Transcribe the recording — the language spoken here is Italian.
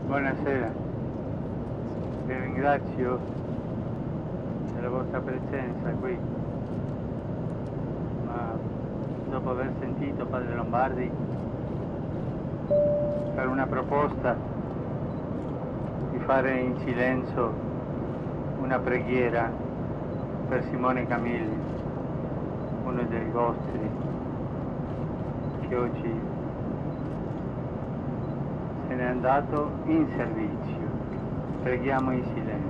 Buonasera, vi ringrazio della vostra presenza qui, ma dopo aver sentito Padre Lombardi fare una proposta di fare in silenzio una preghiera per Simone Camilli, uno dei vostri, che oggi se n'è andato in servizio. Preghiamo in silenzio.